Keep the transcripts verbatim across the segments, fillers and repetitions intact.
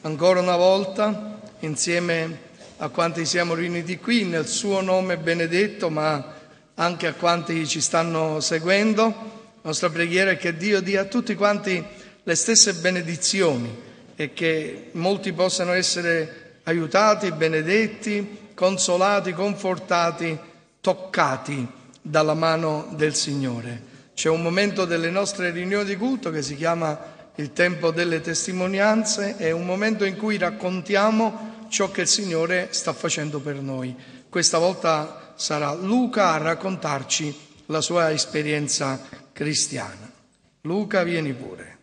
ancora una volta insieme a quanti siamo riuniti qui nel suo nome benedetto, ma anche a quanti ci stanno seguendo. La nostra preghiera è che Dio dia a tutti quanti le stesse benedizioni e che molti possano essere aiutati, benedetti, consolati, confortati, toccati dalla mano del Signore. C'è un momento delle nostre riunioni di culto che si chiama il tempo delle testimonianze, è un momento in cui raccontiamo ciò che il Signore sta facendo per noi. Questa volta sarà Luca a raccontarci la sua esperienza cristiana. Luca, vieni pure.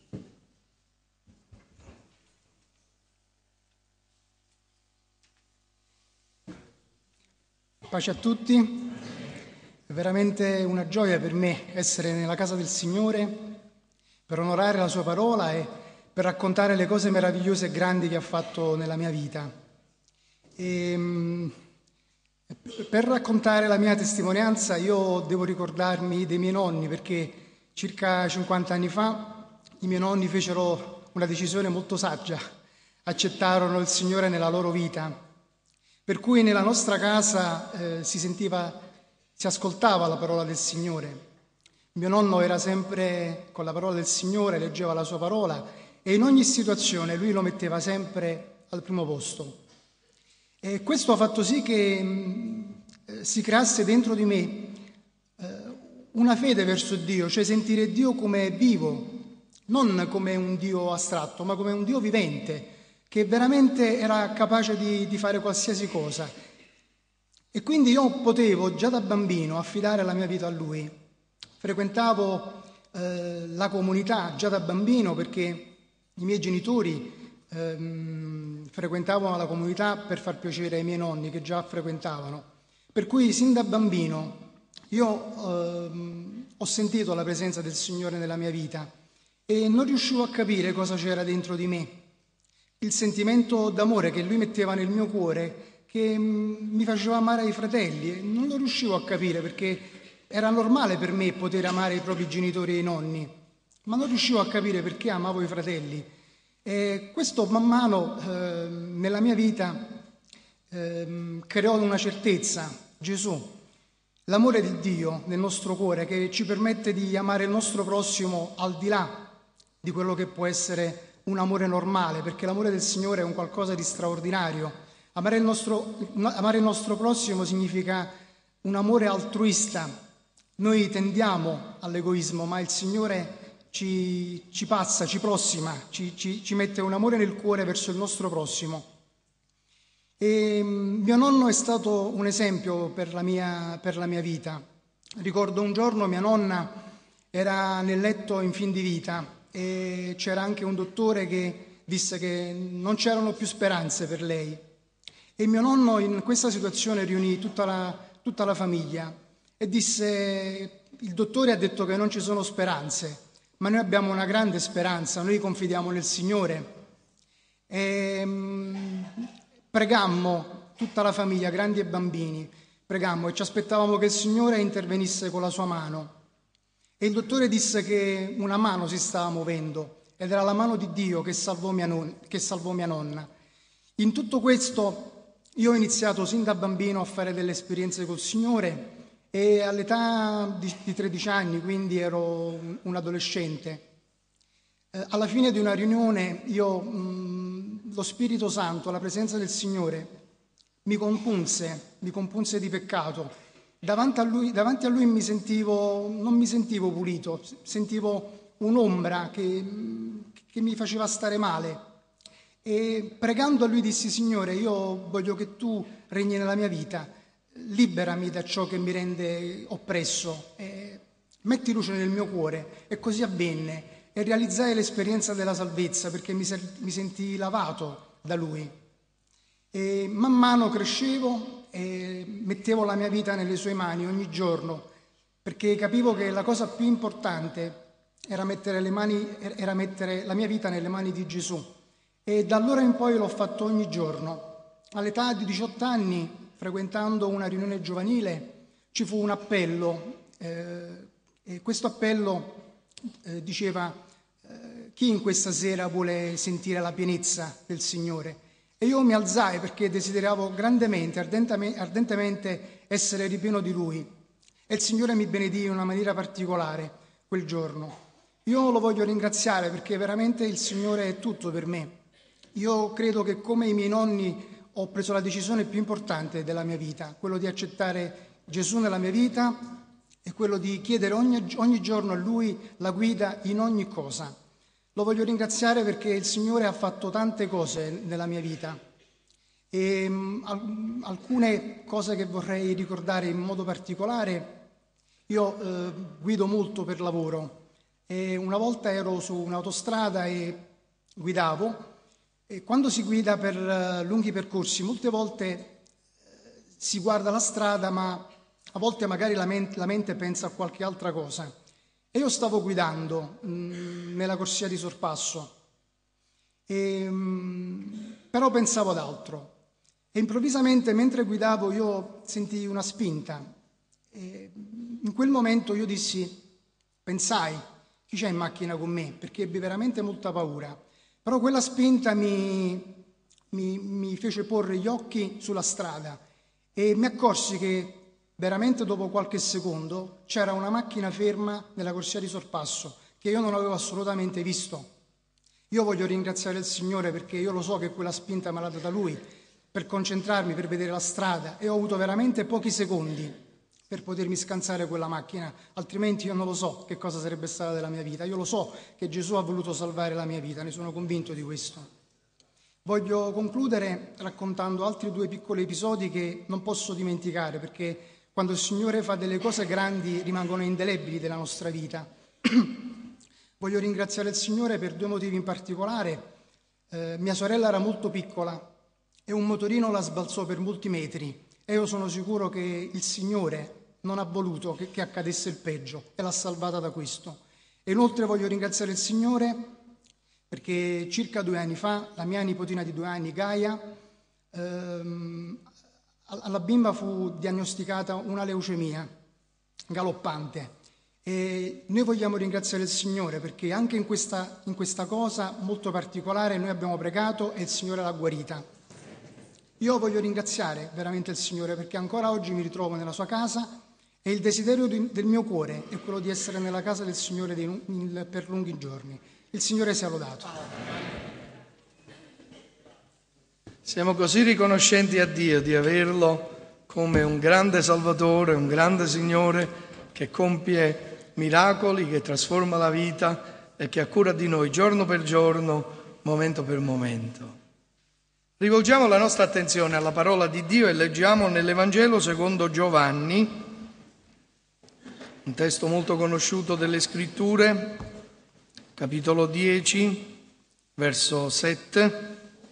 Pace a tutti. È veramente una gioia per me essere nella casa del Signore per onorare la sua parola e per raccontare le cose meravigliose e grandi che ha fatto nella mia vita. E, per raccontare la mia testimonianza io devo ricordarmi dei miei nonni, perché circa cinquanta anni fa i miei nonni fecero una decisione molto saggia, accettarono il Signore nella loro vita, per cui nella nostra casa eh, si sentiva, si ascoltava la parola del Signore. Mio nonno era sempre con la parola del Signore, leggeva la sua parola e in ogni situazione lui lo metteva sempre al primo posto. E questo ha fatto sì che mh, si creasse dentro di me eh, una fede verso Dio, cioè sentire Dio come vivo, non come un Dio astratto, ma come un Dio vivente, che veramente era capace di, di fare qualsiasi cosa. E quindi io potevo già da bambino affidare la mia vita a Lui. Frequentavo eh, la comunità già da bambino perché i miei genitori ehm, frequentavano la comunità per far piacere ai miei nonni che già frequentavano. Per cui sin da bambino io ehm, ho sentito la presenza del Signore nella mia vita e non riuscivo a capire cosa c'era dentro di me. Il sentimento d'amore che Lui metteva nel mio cuore, che mh, mi faceva amare i fratelli, non lo riuscivo a capire perché era normale per me poter amare i propri genitori e i nonni, ma non riuscivo a capire perché amavo i fratelli. E questo man mano eh, nella mia vita eh, creò una certezza, Gesù, l'amore di Dio nel nostro cuore che ci permette di amare il nostro prossimo al di là di quello che può essere un amore normale, perché l'amore del Signore è un qualcosa di straordinario. Amare il nostro, amare il nostro prossimo significa un amore altruista. Noi tendiamo all'egoismo, ma il Signore ci, ci passa, ci prossima, ci, ci, ci mette un amore nel cuore verso il nostro prossimo. E mio nonno è stato un esempio per la mia, per la mia vita. Ricordo un giorno mia nonna era nel letto in fin di vita e c'era anche un dottore che disse che non c'erano più speranze per lei. E mio nonno in questa situazione riunì tutta la, tutta la famiglia e disse: il dottore ha detto che non ci sono speranze, ma noi abbiamo una grande speranza, noi confidiamo nel Signore. E um, pregammo, tutta la famiglia, grandi e bambini, pregammo e ci aspettavamo che il Signore intervenisse con la sua mano. E il dottore disse che una mano si stava muovendo ed era la mano di Dio che salvò mia, non- che salvò mia nonna. In tutto questo io ho iniziato sin da bambino a fare delle esperienze col Signore e all'età di, di tredici anni, quindi ero un, un adolescente. Eh, alla fine di una riunione io, mh, lo Spirito Santo, la presenza del Signore mi compunse, mi compunse di peccato. Davanti a lui, davanti a lui mi sentivo, non mi sentivo pulito, sentivo un'ombra che, che mi faceva stare male. E pregando a lui dissi: Signore, io voglio che tu regni nella mia vita, liberami da ciò che mi rende oppresso, e metti luce nel mio cuore. E così avvenne e realizzai l'esperienza della salvezza perché mi, mi sentii lavato da lui. E man mano crescevo e mettevo la mia vita nelle sue mani ogni giorno, perché capivo che la cosa più importante era mettere, le mani, era mettere la mia vita nelle mani di Gesù. E da allora in poi l'ho fatto ogni giorno. All'età di diciotto anni, frequentando una riunione giovanile, ci fu un appello eh, e questo appello eh, diceva eh, chi in questa sera vuole sentire la pienezza del Signore? E io mi alzai perché desideravo grandemente, ardentemente essere ripieno di Lui. E il Signore mi benedì in una maniera particolare quel giorno. Io lo voglio ringraziare perché veramente il Signore è tutto per me. Io credo che come i miei nonni ho preso la decisione più importante della mia vita, quello di accettare Gesù nella mia vita e quello di chiedere ogni, ogni giorno a Lui la guida in ogni cosa. Lo voglio ringraziare perché il Signore ha fatto tante cose nella mia vita e um, alcune cose che vorrei ricordare in modo particolare. Io eh, guido molto per lavoro e una volta ero su un'autostrada e guidavo e quando si guida per uh, lunghi percorsi molte volte eh, si guarda la strada ma a volte magari la mente, la mente pensa a qualche altra cosa. E io stavo guidando mh, nella corsia di sorpasso, e, mh, però pensavo ad altro. E improvvisamente, mentre guidavo, io sentii una spinta. E in quel momento io dissi, pensai, chi c'è in macchina con me? Perché ebbi veramente molta paura. Però quella spinta mi, mi, mi fece porre gli occhi sulla strada e mi accorsi che veramente dopo qualche secondo c'era una macchina ferma nella corsia di sorpasso che io non avevo assolutamente visto. Io voglio ringraziare il Signore perché io lo so che quella spinta me l'ha data Lui per concentrarmi, per vedere la strada e ho avuto veramente pochi secondi per potermi scansare quella macchina, altrimenti io non lo so che cosa sarebbe stata della mia vita. Io lo so che Gesù ha voluto salvare la mia vita, ne sono convinto di questo. Voglio concludere raccontando altri due piccoli episodi che non posso dimenticare perché quando il Signore fa delle cose grandi rimangono indelebili della nostra vita. Voglio ringraziare il Signore per due motivi in particolare. Eh, mia sorella era molto piccola e un motorino la sbalzò per molti metri e io sono sicuro che il Signore non ha voluto che, che accadesse il peggio e l'ha salvata da questo. E inoltre voglio ringraziare il Signore perché circa due anni fa la mia nipotina di due anni, Gaia, ehm, alla bimba fu diagnosticata una leucemia galoppante e noi vogliamo ringraziare il Signore perché anche in questa, in questa cosa molto particolare noi abbiamo pregato e il Signore l'ha guarita. Io voglio ringraziare veramente il Signore perché ancora oggi mi ritrovo nella sua casa e il desiderio di, del mio cuore è quello di essere nella casa del Signore di, in, per lunghi giorni. Il Signore sia lodato. Siamo così riconoscenti a Dio di averlo come un grande Salvatore, un grande Signore che compie miracoli, che trasforma la vita e che ha cura di noi giorno per giorno, momento per momento. Rivolgiamo la nostra attenzione alla parola di Dio e leggiamo nell'Evangelo secondo Giovanni, un testo molto conosciuto delle Scritture, capitolo dieci, verso sette.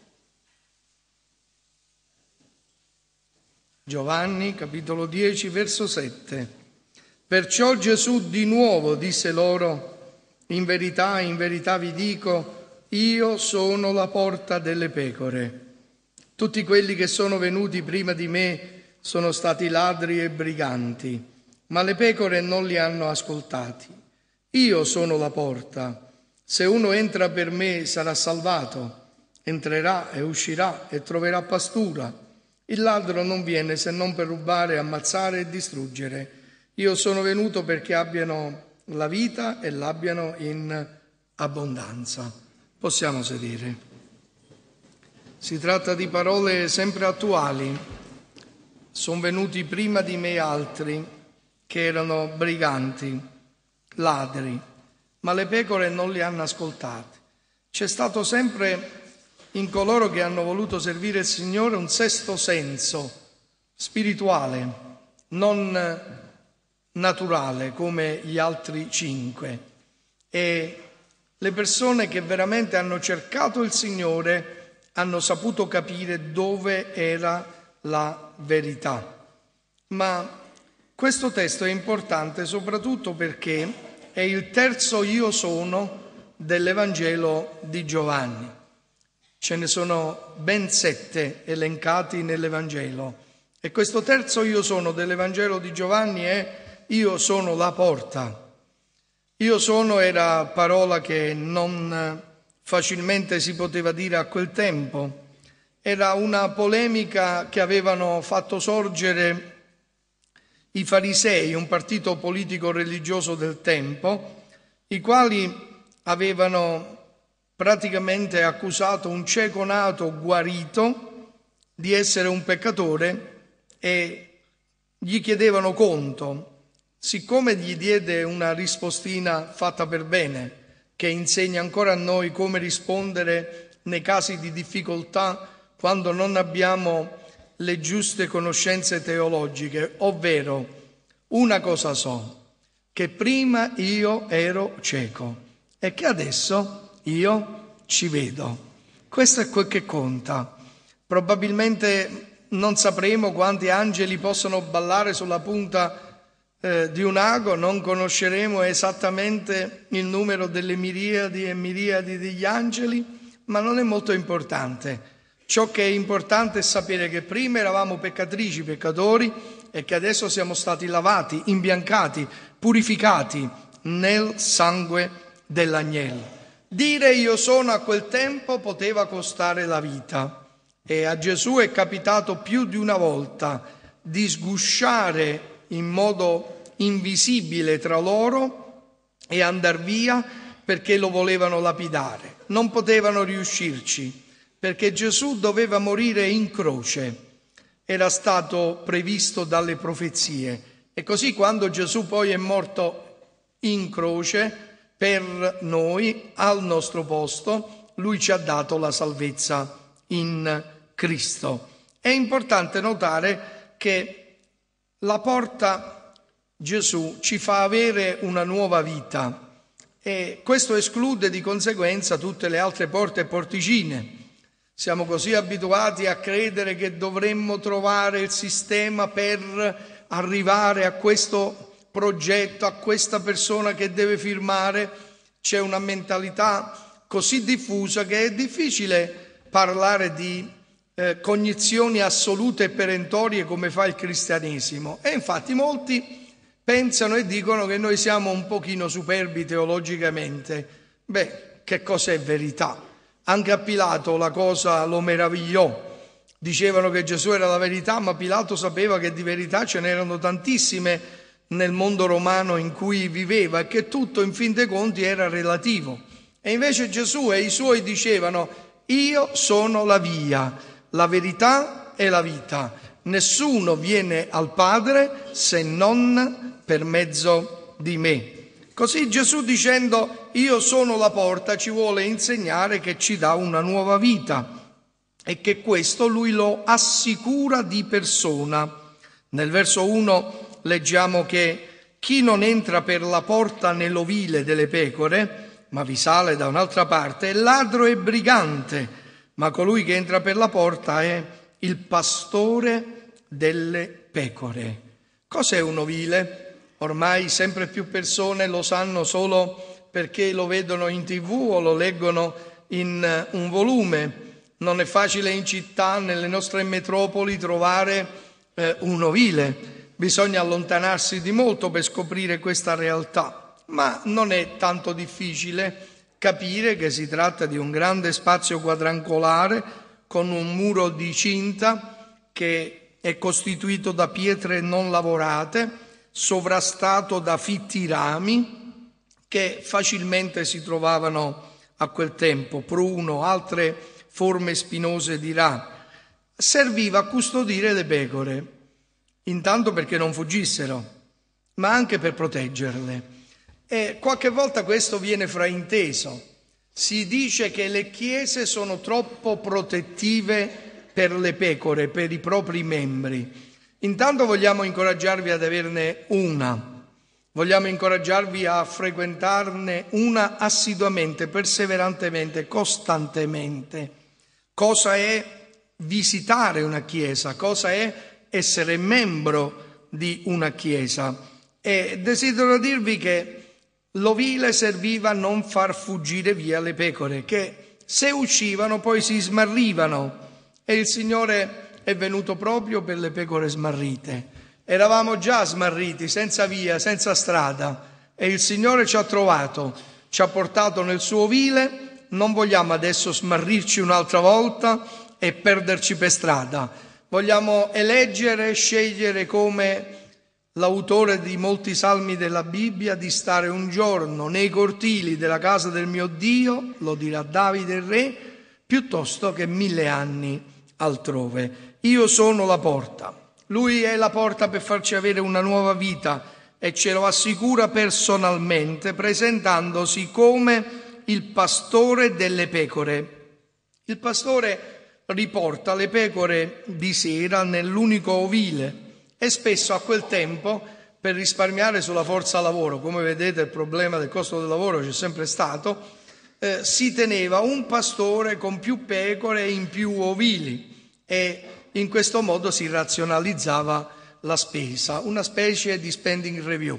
Giovanni, capitolo dieci, verso sette. Perciò Gesù di nuovo disse loro, in verità, in verità vi dico, io sono la porta delle pecore. Tutti quelli che sono venuti prima di me sono stati ladri e briganti, ma le pecore non li hanno ascoltati. Io sono la porta. Se uno entra per me sarà salvato, entrerà e uscirà e troverà pastura. Il ladro non viene se non per rubare, ammazzare e distruggere. Io sono venuto perché abbiano la vita e l'abbiano in abbondanza. Possiamo sedere. Si tratta di parole sempre attuali. Sono venuti prima di me altri che erano briganti, ladri, ma le pecore non li hanno ascoltati. C'è stato sempre in coloro che hanno voluto servire il Signore un sesto senso spirituale, non naturale come gli altri cinque. E le persone che veramente hanno cercato il Signore hanno saputo capire dove era la verità. Ma questo testo è importante soprattutto perché è il terzo io sono dell'Evangelo di Giovanni. Ce ne sono ben sette elencati nell'Evangelo e questo terzo io sono dell'Evangelo di Giovanni è io sono la porta. Io sono era parola che non facilmente si poteva dire a quel tempo. Era una polemica che avevano fatto sorgere i farisei, un partito politico-religioso del tempo, i quali avevano praticamente accusato un cieco nato guarito di essere un peccatore e gli chiedevano conto. Siccome gli diede una rispostina fatta per bene, che insegna ancora a noi come rispondere nei casi di difficoltà quando non abbiamo le giuste conoscenze teologiche, ovvero una cosa so, che prima io ero cieco e che adesso io ci vedo. Questo è quel che conta. Probabilmente non sapremo quanti angeli possono ballare sulla punta eh, di un ago, non conosceremo esattamente il numero delle miriadi e miriadi degli angeli, ma non è molto importante. Ciò che è importante è sapere che prima eravamo peccatrici, peccatori, e che adesso siamo stati lavati, imbiancati, purificati nel sangue dell'agnello. Dire io sono a quel tempo poteva costare la vita, e a Gesù è capitato più di una volta di sgusciare in modo invisibile tra loro e andar via perché lo volevano lapidare. Non potevano riuscirci, perché Gesù doveva morire in croce, era stato previsto dalle profezie. E così quando Gesù poi è morto in croce per noi, al nostro posto, Lui ci ha dato la salvezza in Cristo. È importante notare che la porta Gesù ci fa avere una nuova vita e questo esclude di conseguenza tutte le altre porte e porticine. Siamo così abituati a credere che dovremmo trovare il sistema per arrivare a questo progetto, a questa persona che deve firmare. C'è una mentalità così diffusa che è difficile parlare di eh, cognizioni assolute e perentorie come fa il cristianesimo. E infatti molti pensano e dicono che noi siamo un pochino superbi teologicamente. Beh, che cos'è verità? Anche a Pilato la cosa lo meravigliò. Dicevano che Gesù era la verità, ma Pilato sapeva che di verità ce n'erano tantissime nel mondo romano in cui viveva e che tutto in fin dei conti era relativo. E invece Gesù e i suoi dicevano: io sono la via, la verità e la vita. Nessuno viene al Padre se non per mezzo di me. Così Gesù, dicendo io sono la porta, ci vuole insegnare che ci dà una nuova vita e che questo Lui lo assicura di persona. Nel verso uno leggiamo che chi non entra per la porta nell'ovile delle pecore, ma vi sale da un'altra parte, è ladro e brigante, ma colui che entra per la porta è il pastore delle pecore. Cos'è un ovile? Ormai sempre più persone lo sanno solo perché lo vedono in tivù o lo leggono in un volume. Non è facile in città, nelle nostre metropoli, trovare eh, un ovile. Bisogna allontanarsi di molto per scoprire questa realtà, ma non è tanto difficile capire che si tratta di un grande spazio quadrangolare con un muro di cinta che è costituito da pietre non lavorate, sovrastato da fitti rami che facilmente si trovavano a quel tempo, pruno, altre forme spinose di rame. Serviva a custodire le pecore, intanto perché non fuggissero, ma anche per proteggerle. E qualche volta questo viene frainteso. Si dice che le chiese sono troppo protettive per le pecore, per i propri membri. Intanto vogliamo incoraggiarvi ad averne una, vogliamo incoraggiarvi a frequentarne una assiduamente, perseverantemente, costantemente. Cosa è visitare una chiesa? Cosa è essere membro di una chiesa? E desidero dirvi che l'ovile serviva a non far fuggire via le pecore, che se uscivano poi si smarrivano, e il Signore è venuto proprio per le pecore smarrite. Eravamo già smarriti, senza via, senza strada, e il Signore ci ha trovato, ci ha portato nel suo ovile. Non vogliamo adesso smarrirci un'altra volta e perderci per strada. Vogliamo eleggere, scegliere come l'autore di molti salmi della Bibbia, di stare un giorno nei cortili della casa del mio Dio, lo dirà Davide il re, piuttosto che mille anni altrove. Io sono la porta. Lui è la porta per farci avere una nuova vita e ce lo assicura personalmente, presentandosi come il pastore delle pecore. Il pastore riporta le pecore di sera nell'unico ovile e spesso a quel tempo, per risparmiare sulla forza lavoro, come vedete il problema del costo del lavoro c'è sempre stato, eh, si teneva un pastore con più pecore in più ovili e in questo modo si razionalizzava la spesa, una specie di spending review.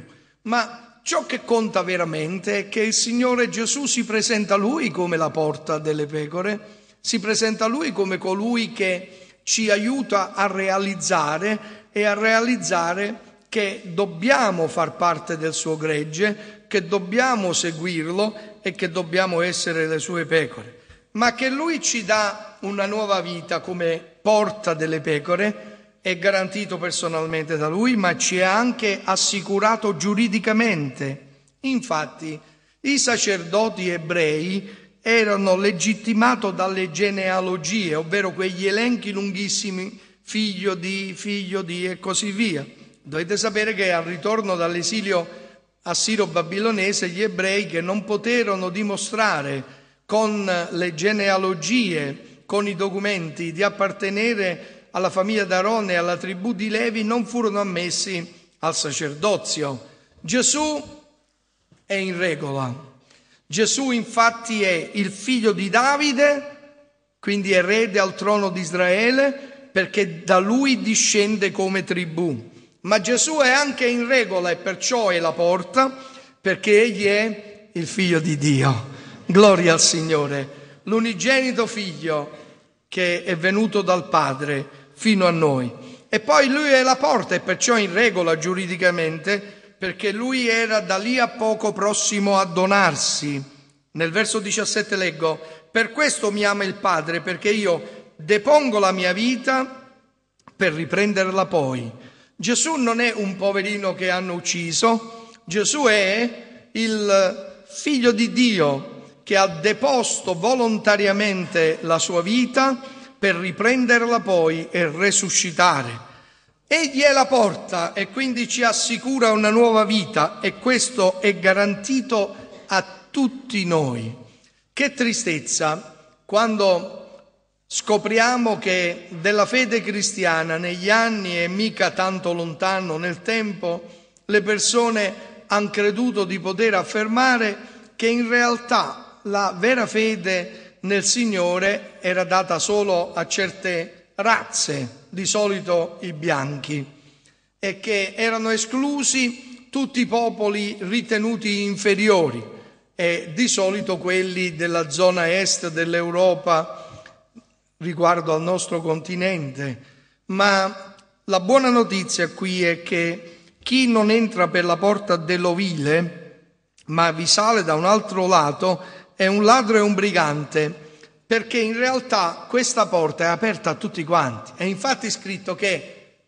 Ma ciò che conta veramente è che il Signore Gesù si presenta a Lui come la porta delle pecore, si presenta a Lui come colui che ci aiuta a realizzare e a realizzare che dobbiamo far parte del suo gregge, che dobbiamo seguirlo e che dobbiamo essere le sue pecore. Ma che Lui ci dà una nuova vita come porta delle pecore è garantito personalmente da Lui, ma ci è anche assicurato giuridicamente. Infatti, i sacerdoti ebrei erano legittimati dalle genealogie, ovvero quegli elenchi lunghissimi, figlio di, figlio di e così via. Dovete sapere che al ritorno dall'esilio assiro-babilonese gli ebrei, che non poterono dimostrare con le genealogie, con i documenti, di appartenere alla famiglia d'Aaron e alla tribù di Levi, non furono ammessi al sacerdozio. Gesù è in regola. Gesù infatti è il figlio di Davide, quindi erede al trono di Israele, perché da lui discende come tribù. Ma Gesù è anche in regola e perciò è la porta, perché egli è il figlio di Dio. Gloria al Signore, l'unigenito figlio che è venuto dal Padre fino a noi. E poi lui è la porta e perciò in regola giuridicamente, perché lui era da lì a poco prossimo a donarsi. Nel verso diciassette leggo: per questo mi ama il Padre, perché io depongo la mia vita per riprenderla poi. Gesù non è un poverino che hanno ucciso, Gesù è il figlio di Dio che ha deposto volontariamente la sua vita per riprenderla poi e resuscitare. Egli è la porta e quindi ci assicura una nuova vita, e questo è garantito a tutti noi. Che tristezza quando scopriamo che della fede cristiana negli anni, e mica tanto lontano nel tempo, le persone hanno creduto di poter affermare che in realtà la vera fede nel Signore era data solo a certe razze, di solito i bianchi, e che erano esclusi tutti i popoli ritenuti inferiori, e di solito quelli della zona est dell'Europa riguardo al nostro continente. Ma la buona notizia qui è che chi non entra per la porta dell'ovile, ma vi sale da un altro lato, è un ladro e un brigante, perché in realtà questa porta è aperta a tutti quanti. È infatti scritto che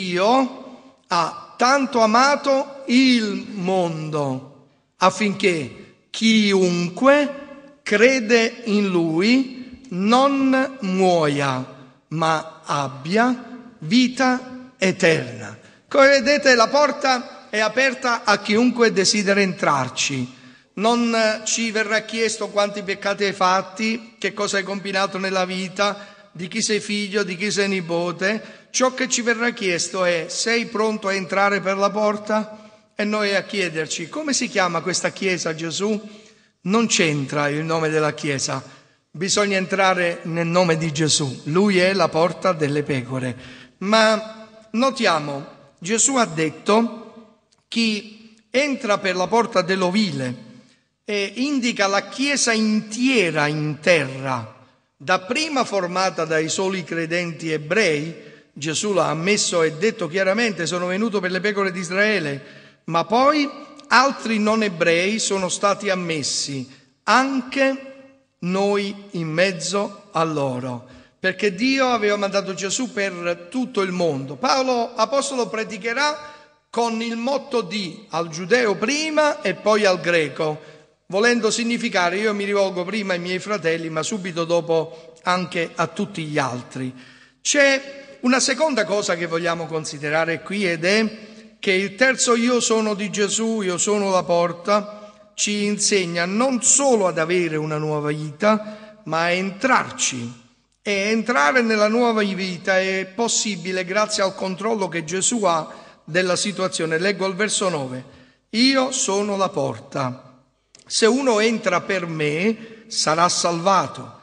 Dio ha tanto amato il mondo affinché chiunque crede in Lui non muoia, ma abbia vita eterna. Come vedete, la porta è aperta a chiunque desidera entrarci. Non ci verrà chiesto quanti peccati hai fatti, che cosa hai combinato nella vita, di chi sei figlio, di chi sei nipote. Ciò che ci verrà chiesto è: sei pronto a entrare per la porta? E noi a chiederci: come si chiama questa chiesa, Gesù? Non c'entra il nome della chiesa, bisogna entrare nel nome di Gesù. Lui è la porta delle pecore. Ma notiamo, Gesù ha detto: chi entra per la porta dell'ovile, e indica la chiesa intera in terra, dapprima formata dai soli credenti ebrei. Gesù l'ha ammesso e detto chiaramente: sono venuto per le pecore di Israele. Ma poi altri non ebrei sono stati ammessi, anche noi in mezzo a loro, perché Dio aveva mandato Gesù per tutto il mondo. Paolo apostolo predicherà con il motto di al giudeo prima e poi al greco, volendo significare io mi rivolgo prima ai miei fratelli, ma subito dopo anche a tutti gli altri. C'è una seconda cosa che vogliamo considerare qui, ed è che il terzo io sono di Gesù, io sono la porta, ci insegna non solo ad avere una nuova vita, ma a entrarci. E entrare nella nuova vita è possibile grazie al controllo che Gesù ha della situazione. Leggo il verso nove. Io sono la porta. Se uno entra per me, sarà salvato.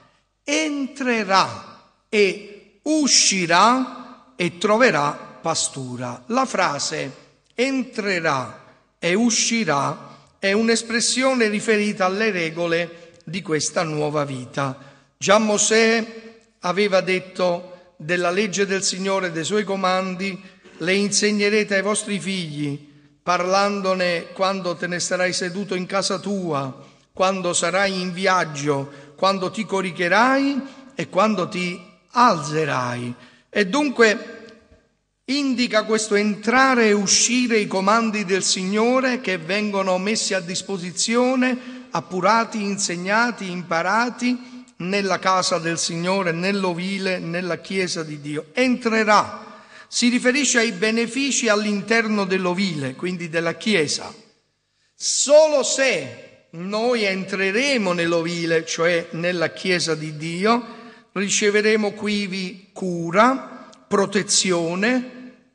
Entrerà e uscirà e troverà pastura. La frase entrerà e uscirà è un'espressione riferita alle regole di questa nuova vita. Già Mosè aveva detto della legge del Signore, dei suoi comandi, le insegnerete ai vostri figli, parlandone quando te ne starai seduto in casa tua, quando sarai in viaggio, quando ti coricherai e quando ti alzerai. E dunque indica questo entrare e uscire i comandi del Signore che vengono messi a disposizione, appurati, insegnati, imparati nella casa del Signore, nell'ovile, nella chiesa di Dio. Entrerà. Si riferisce ai benefici all'interno dell'ovile, quindi della chiesa. Solo se noi entreremo nell'ovile, cioè nella chiesa di Dio, riceveremo quivi cura, protezione,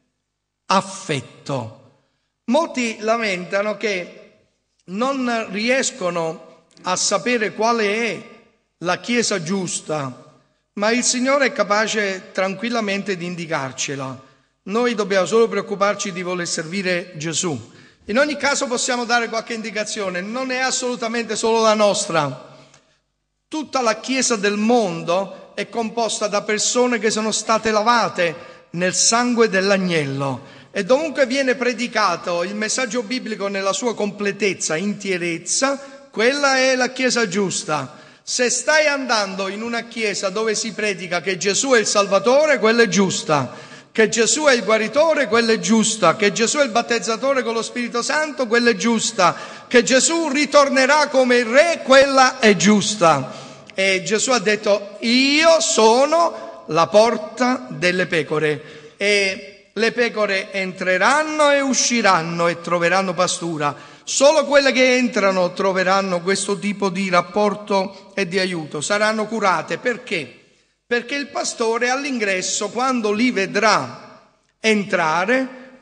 affetto. Molti lamentano che non riescono a sapere quale è la chiesa giusta, ma il Signore è capace tranquillamente di indicarcela. Noi dobbiamo solo preoccuparci di voler servire Gesù. In ogni caso possiamo dare qualche indicazione, non è assolutamente solo la nostra. Tutta la chiesa del mondo è composta da persone che sono state lavate nel sangue dell'agnello. E dovunque viene predicato il messaggio biblico nella sua completezza, intierezza, quella è la chiesa giusta. Se stai andando in una chiesa dove si predica che Gesù è il Salvatore, quella è giusta. Che Gesù è il guaritore, quella è giusta. Che Gesù è il battezzatore con lo Spirito Santo, quella è giusta. Che Gesù ritornerà come il Re, quella è giusta. E Gesù ha detto, io sono la porta delle pecore. E le pecore entreranno e usciranno e troveranno pastura. Solo quelle che entrano troveranno questo tipo di rapporto e di aiuto, saranno curate. Perché? Perché il pastore all'ingresso, quando li vedrà entrare,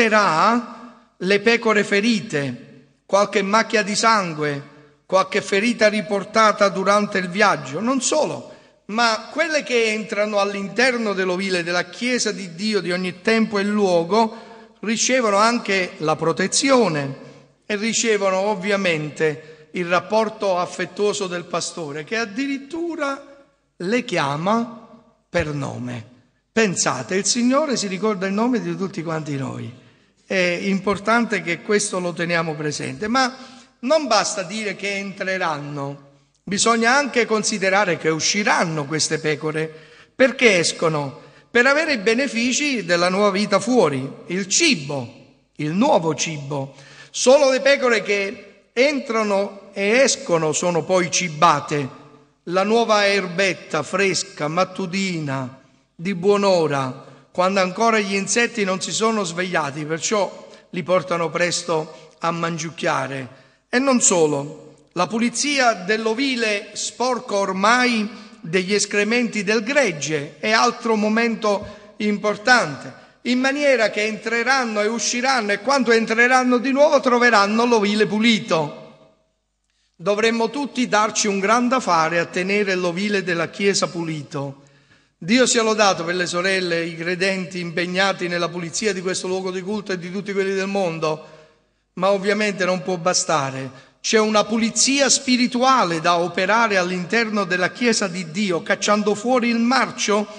noterà le pecore ferite, qualche macchia di sangue, qualche ferita riportata durante il viaggio. Non solo, ma quelle che entrano all'interno dell'ovile della Chiesa di Dio di ogni tempo e luogo ricevono anche la protezione e ricevono ovviamente il rapporto affettuoso del pastore, che addirittura le chiama per nome. Pensate, il Signore si ricorda il nome di tutti quanti noi. È importante che questo lo teniamo presente, ma non basta dire che entreranno, bisogna anche considerare che usciranno queste pecore. Perché escono? Per avere i benefici della nuova vita fuori, il cibo, il nuovo cibo. Solo le pecore che entrano e escono sono poi cibate. La nuova erbetta fresca, mattutina, di buon'ora, quando ancora gli insetti non si sono svegliati, perciò li portano presto a mangiucchiare. E non solo, la pulizia dell'ovile sporco ormai degli escrementi del gregge è altro momento importante, in maniera che entreranno e usciranno e quando entreranno di nuovo troveranno l'ovile pulito. Dovremmo tutti darci un gran da fare a tenere l'ovile della Chiesa pulito. Dio sia lodato per le sorelle, i credenti impegnati nella pulizia di questo luogo di culto e di tutti quelli del mondo, ma ovviamente non può bastare. C'è una pulizia spirituale da operare all'interno della Chiesa di Dio, cacciando fuori il marcio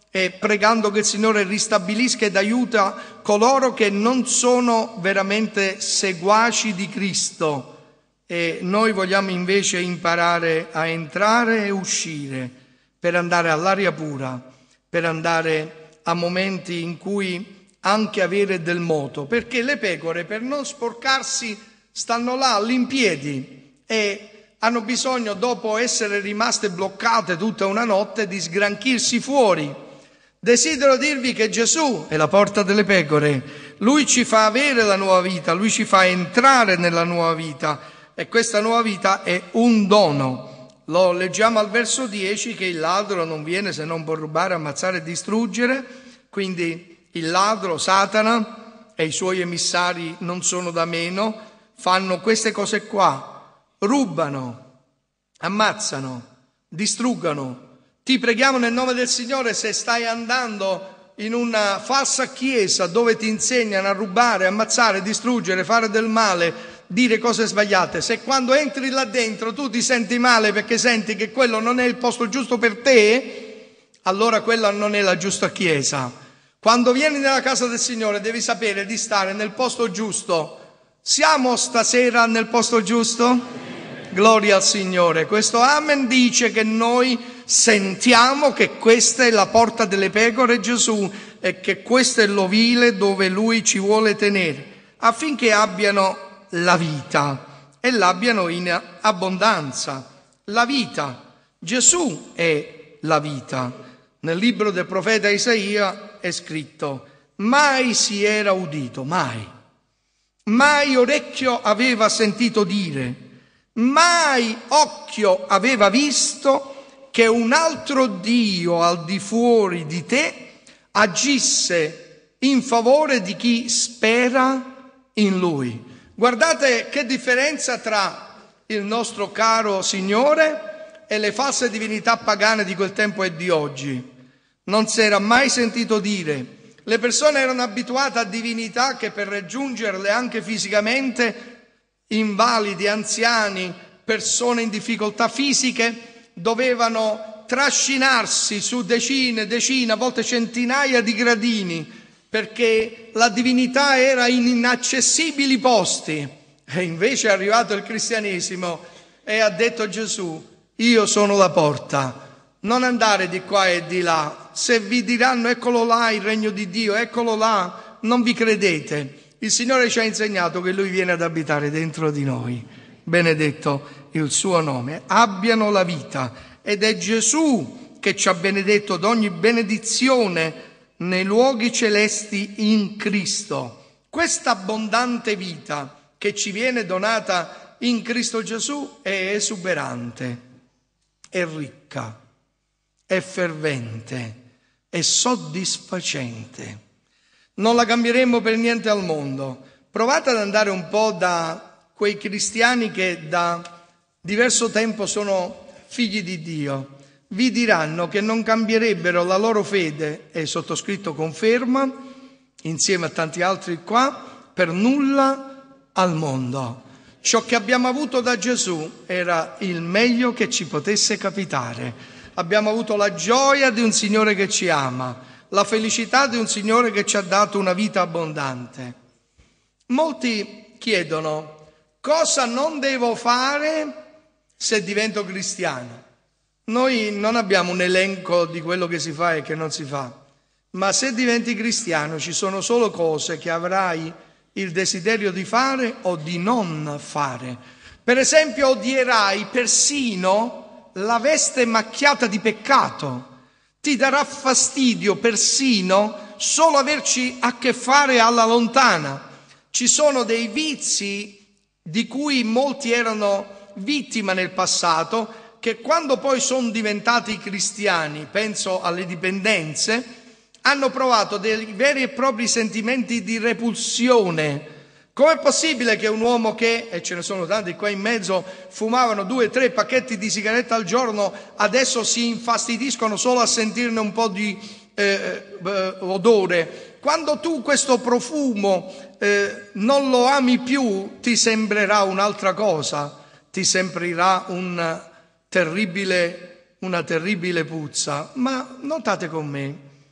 e pregando che il Signore ristabilisca ed aiuta coloro che non sono veramente seguaci di Cristo. E noi vogliamo invece imparare a entrare e uscire, per andare all'aria pura, per andare a momenti in cui anche avere del moto, perché le pecore, per non sporcarsi, stanno là all'impiedi e hanno bisogno, dopo essere rimaste bloccate tutta una notte, di sgranchirsi fuori. Desidero dirvi che Gesù è la porta delle pecore, Lui ci fa avere la nuova vita, Lui ci fa entrare nella nuova vita, e questa nuova vita è un dono. Lo leggiamo al verso dieci, che il ladro non viene se non per rubare, ammazzare e distruggere. Quindi il ladro, Satana, e i suoi emissari non sono da meno, fanno queste cose qua: rubano, ammazzano, distruggono. Ti preghiamo nel nome del Signore, se stai andando in una falsa chiesa dove ti insegnano a rubare, ammazzare, distruggere, fare del male, dire cose sbagliate, se quando entri là dentro tu ti senti male perché senti che quello non è il posto giusto per te, allora quella non è la giusta chiesa. Quando vieni nella casa del Signore devi sapere di stare nel posto giusto. Siamo stasera nel posto giusto? Gloria al Signore. Questo amen dice che noi sentiamo che questa è la porta delle pecore, Gesù, e che questo è l'ovile dove Lui ci vuole tenere, affinché abbiano la vita e l'abbiano in abbondanza. La vita. Gesù è la vita. Nel libro del profeta Isaia è scritto: mai si era udito, mai, mai orecchio aveva sentito dire, mai occhio aveva visto che un altro Dio al di fuori di te agisse in favore di chi spera in Lui. Guardate che differenza tra il nostro caro Signore e le false divinità pagane di quel tempo e di oggi. Non si era mai sentito dire. Le persone erano abituate a divinità che, per raggiungerle anche fisicamente, invalidi, anziani, persone in difficoltà fisiche, dovevano trascinarsi su decine, decine, a volte centinaia di gradini, perché la divinità era in inaccessibili posti. E invece è arrivato il cristianesimo e ha detto Gesù: io sono la porta, non andare di qua e di là. Se vi diranno eccolo là il regno di Dio, eccolo là, non vi credete. Il Signore ci ha insegnato che Lui viene ad abitare dentro di noi. Benedetto il suo nome. Abbiano la vita. Ed è Gesù che ci ha benedetto d'ogni benedizione nei luoghi celesti in Cristo. Questa abbondante vita che ci viene donata in Cristo Gesù è esuberante, è ricca, è fervente, è soddisfacente. Non la cambieremo per niente al mondo. Provate ad andare un po' da quei cristiani che da diverso tempo sono figli di Dio. Vi diranno che non cambierebbero la loro fede, e il sottoscritto conferma, insieme a tanti altri qua, per nulla al mondo. Ciò che abbiamo avuto da Gesù era il meglio che ci potesse capitare. Abbiamo avuto la gioia di un Signore che ci ama, la felicità di un Signore che ci ha dato una vita abbondante. Molti chiedono: cosa non devo fare se divento cristiano? Noi non abbiamo un elenco di quello che si fa e che non si fa, ma se diventi cristiano ci sono solo cose che avrai il desiderio di fare o di non fare. Per esempio, odierai persino la veste macchiata di peccato. Ti darà fastidio persino solo averci a che fare alla lontana. Ci sono dei vizi di cui molti erano vittima nel passato, che quando poi sono diventati cristiani, penso alle dipendenze, hanno provato dei veri e propri sentimenti di repulsione. Com'è possibile che un uomo che, e ce ne sono tanti qua in mezzo, fumavano due, tre pacchetti di sigaretta al giorno, adesso si infastidiscono solo a sentirne un po' di eh, eh, odore? Quando tu questo profumo eh, non lo ami più, ti sembrerà un'altra cosa, ti sembrerà un terribile, una terribile puzza. Ma notate con me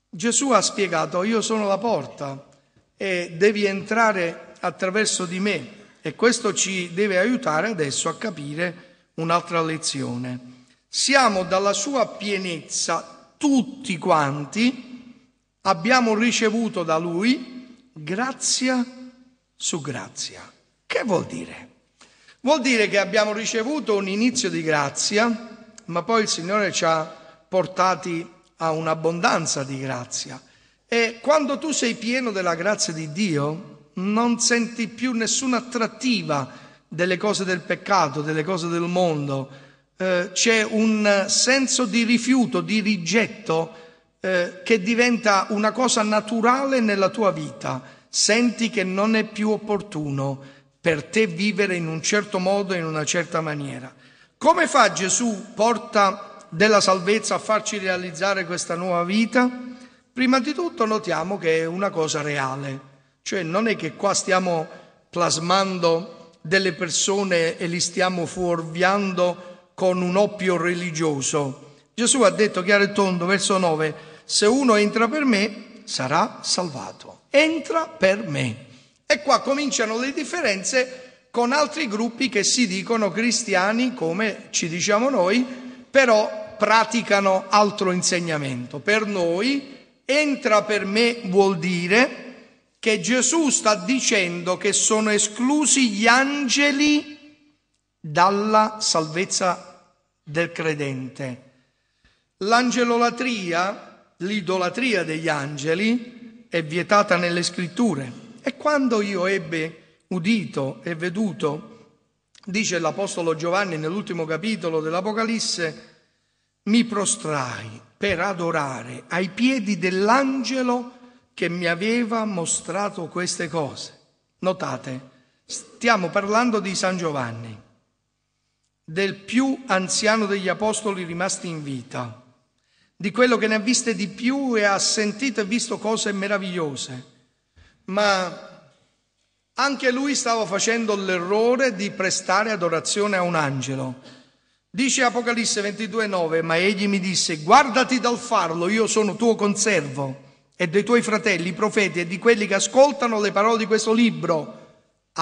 Gesù ha spiegato: io sono la porta e devi entrare attraverso di me, e questo ci deve aiutare adesso a capire un'altra lezione. Siamo dalla sua pienezza tutti quanti, abbiamo ricevuto da Lui grazia su grazia. Che vuol dire? Vuol dire che abbiamo ricevuto un inizio di grazia, ma poi il Signore ci ha portati a un'abbondanza di grazia. E quando tu sei pieno della grazia di Dio, non senti più nessuna attrattiva delle cose del peccato, delle cose del mondo. Eh, c'è un senso di rifiuto, di rigetto, eh, che diventa una cosa naturale nella tua vita. Senti che non è più opportuno per te vivere in un certo modo, in una certa maniera. Come fa Gesù, porta della salvezza, a farci realizzare questa nuova vita? Prima di tutto notiamo che è una cosa reale, cioè non è che qua stiamo plasmando delle persone e li stiamo fuorviando con un oppio religioso. Gesù ha detto chiaro e tondo, verso nove, se uno entra per me sarà salvato. Entra per me. E qua cominciano le differenze con altri gruppi che si dicono cristiani, come ci diciamo noi, però praticano altro insegnamento. Per noi, entra per me vuol dire che Gesù sta dicendo che sono esclusi gli angeli dalla salvezza del credente. L'angelolatria, l'idolatria degli angeli, è vietata nelle scritture. E quando io ebbe udito e veduto, dice l'Apostolo Giovanni nell'ultimo capitolo dell'Apocalisse, mi prostrai per adorare ai piedi dell'angelo che mi aveva mostrato queste cose. Notate, stiamo parlando di San Giovanni, del più anziano degli apostoli rimasti in vita, di quello che ne ha viste di più e ha sentito e visto cose meravigliose. Ma anche lui stava facendo l'errore di prestare adorazione a un angelo. Dice Apocalisse ventidue nove, ma egli mi disse, guardati dal farlo, io sono tuo conservo e dei tuoi fratelli, i profeti e di quelli che ascoltano le parole di questo libro.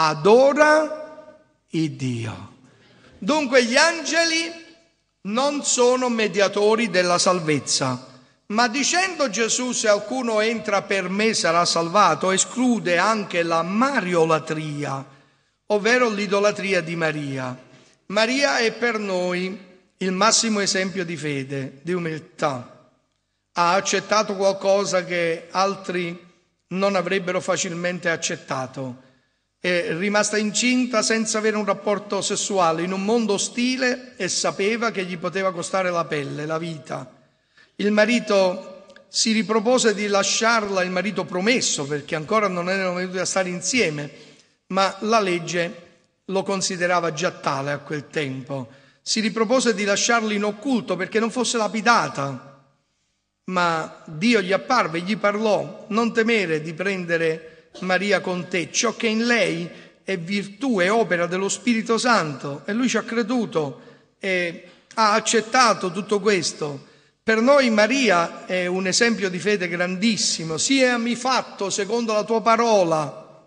Adora il Dio. Dunque gli angeli non sono mediatori della salvezza. Ma dicendo Gesù se qualcuno entra per me sarà salvato, esclude anche la mariolatria, ovvero l'idolatria di Maria. Maria è per noi il massimo esempio di fede, di umiltà. Ha accettato qualcosa che altri non avrebbero facilmente accettato. È rimasta incinta senza avere un rapporto sessuale in un mondo ostile e sapeva che gli poteva costare la pelle, la vita. Il marito si ripropose di lasciarla, il marito promesso, perché ancora non erano venuti a stare insieme, ma la legge lo considerava già tale a quel tempo. Si ripropose di lasciarla in occulto perché non fosse lapidata, ma Dio gli apparve e gli parlò: non temere di prendere Maria con te, ciò che in lei è virtù e opera dello Spirito Santo. E lui ci ha creduto e ha accettato tutto questo. Per noi Maria è un esempio di fede grandissimo. Siami fatto secondo la tua parola.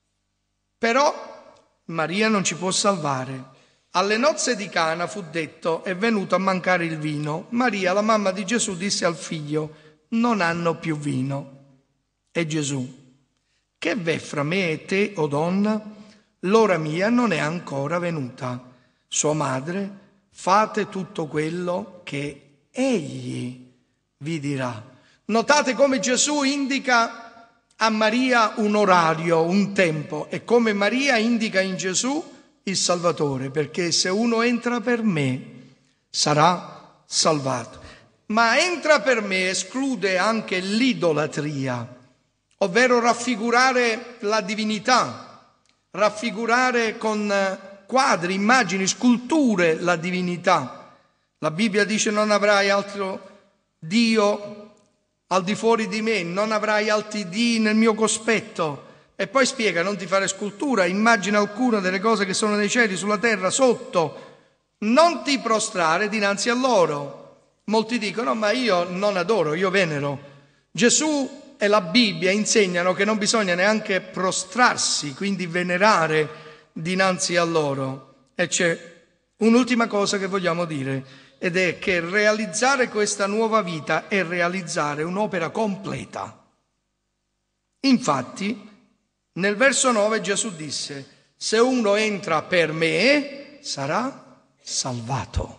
Però Maria non ci può salvare. Alle nozze di Cana fu detto: è venuto a mancare il vino. Maria, la mamma di Gesù, disse al figlio: non hanno più vino. E Gesù: che v'è fra me e te, o donna? L'ora mia non è ancora venuta. Sua madre, fate tutto quello che egli vi dirà. Notate come Gesù indica a Maria un orario, un tempo, e come Maria indica in Gesù il Salvatore, perché se uno entra per me sarà salvato. Ma entra per me esclude anche l'idolatria, ovvero raffigurare la divinità, raffigurare con quadri, immagini, sculture la divinità. La Bibbia dice: non avrai altro Dio al di fuori di me, non avrai altri dii nel mio cospetto. E poi spiega: non ti fare scultura, immagina alcuna delle cose che sono nei cieli, sulla terra, sotto, non ti prostrare dinanzi a loro. Molti dicono: ma io non adoro, io venero. Gesù e la Bibbia insegnano che non bisogna neanche prostrarsi, quindi venerare dinanzi a loro. E c'è un'ultima cosa che vogliamo dire, ed è che realizzare questa nuova vita è realizzare un'opera completa. Infatti, nel verso nove Gesù disse: se uno entra per me, sarà salvato.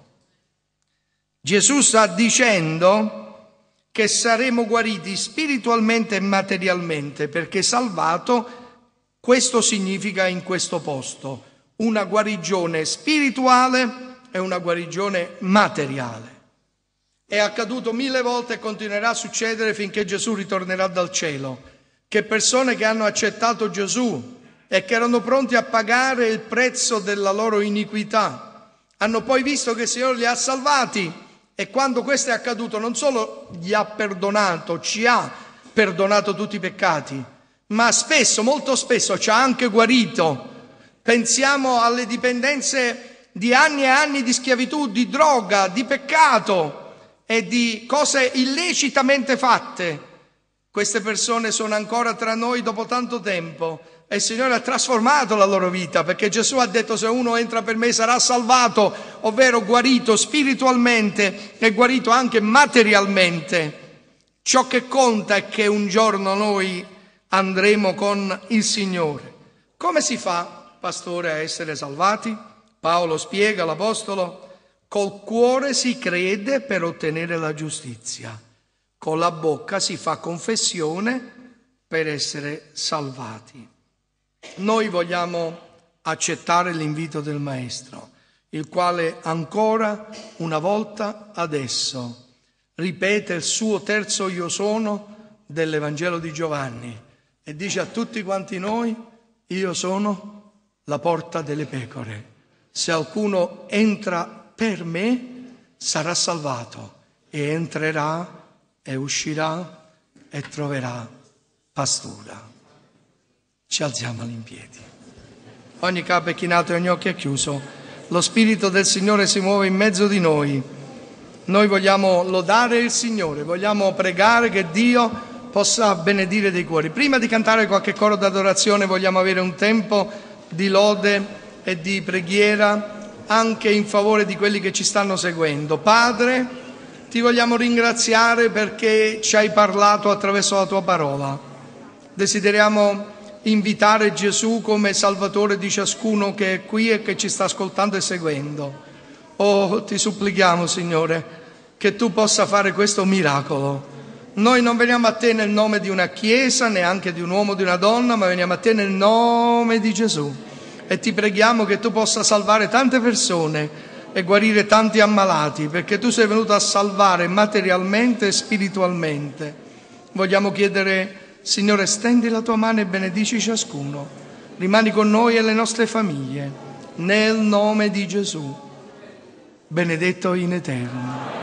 Gesù sta dicendo che saremo guariti spiritualmente e materialmente, perché salvato, questo significa in questo posto, una guarigione spirituale e una guarigione materiale. È accaduto mille volte e continuerà a succedere finché Gesù ritornerà dal cielo, che persone che hanno accettato Gesù e che erano pronti a pagare il prezzo della loro iniquità, hanno poi visto che il Signore li ha salvati, e quando questo è accaduto non solo gli ha perdonato, ci ha perdonato tutti i peccati, ma spesso, molto spesso ci ha anche guarito. Pensiamo alle dipendenze di anni e anni di schiavitù, di droga, di peccato e di cose illecitamente fatte. Queste persone sono ancora tra noi dopo tanto tempo e il Signore ha trasformato la loro vita, perché Gesù ha detto: se uno entra per me sarà salvato, ovvero guarito spiritualmente e guarito anche materialmente. Ciò che conta è che un giorno noi andremo con il Signore. Come si fa, pastore, a essere salvati? Paolo spiega, l'Apostolo: col cuore si crede per ottenere la giustizia, con la bocca si fa confessione per essere salvati. Noi vogliamo accettare l'invito del Maestro, il quale ancora una volta adesso ripete il suo terzo io sono dell'Evangelo di Giovanni e dice a tutti quanti noi: io sono la porta delle pecore. Se qualcuno entra per me sarà salvato, e entrerà e uscirà e troverà pastura. Ci alziamo in piedi. Ogni capo è chinato e ogni occhio è chiuso. Lo Spirito del Signore si muove in mezzo di noi. Noi vogliamo lodare il Signore, vogliamo pregare che Dio possa benedire dei cuori. Prima di cantare qualche coro d'adorazione vogliamo avere un tempo di lode e di preghiera anche in favore di quelli che ci stanno seguendo. Padre, ti vogliamo ringraziare perché ci hai parlato attraverso la tua parola. Desideriamo invitare Gesù come Salvatore di ciascuno che è qui e che ci sta ascoltando e seguendo. Oh, ti supplichiamo, Signore, che tu possa fare questo miracolo. Noi non veniamo a te nel nome di una chiesa, neanche di un uomo o di una donna, ma veniamo a te nel nome di Gesù. E ti preghiamo che tu possa salvare tante persone e guarire tanti ammalati, perché tu sei venuto a salvare materialmente e spiritualmente. Vogliamo chiedere: Signore, stendi la tua mano e benedici ciascuno. Rimani con noi e le nostre famiglie. Nel nome di Gesù, benedetto in eterno.